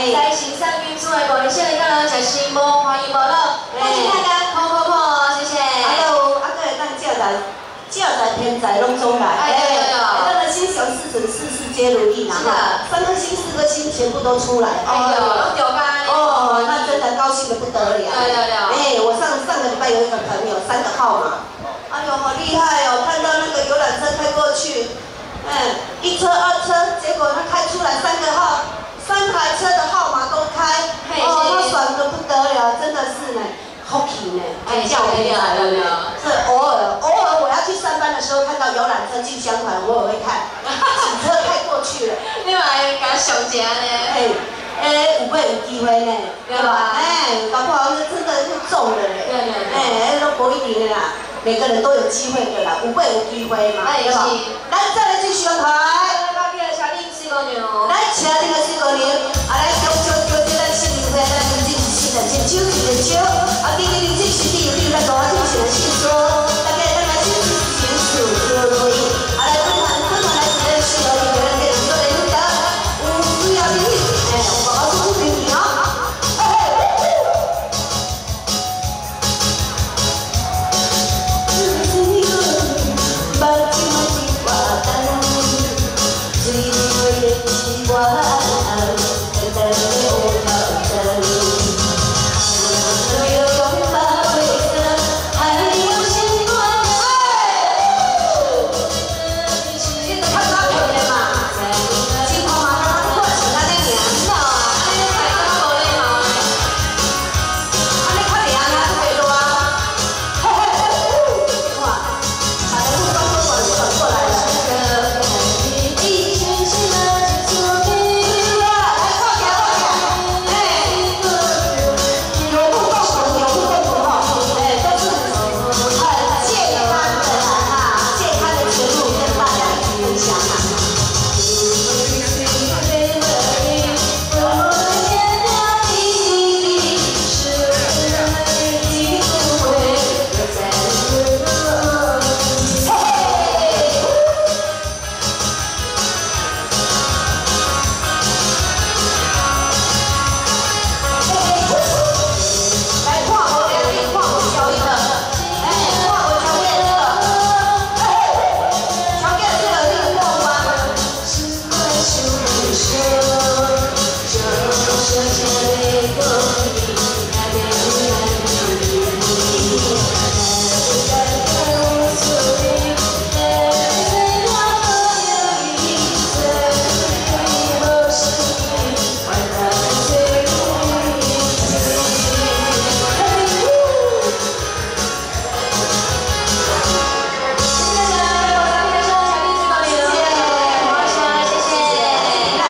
在行善运出的各位小人家人，食新无欢迎无乐，恭喜大家扣扣扣，谢谢。 对，咱教材天才拢中来，咱的心想事成，事事皆如意啦。3颗星、4颗星全部都出来，那真的高兴的不得了。我上个礼拜有一个朋友3个号码，哎呦，好厉害哦！看到那个游览车开过去，1车、2车，结果他开出来3个号，3台车的号码都开，他爽得不得了，真的是呢。 Hockey 呢，叫天才了呢。是偶尔我要去上班的时候看到游览车进香团，我也会看。警车开过去了， 你嘛会甲上车呢？ 有没有机会呢？对吧？搞不好真的是中了嘞。对。都不一定的啦，每个人都有机会的啦，有没有机会嘛？对吧？来，再来进香团。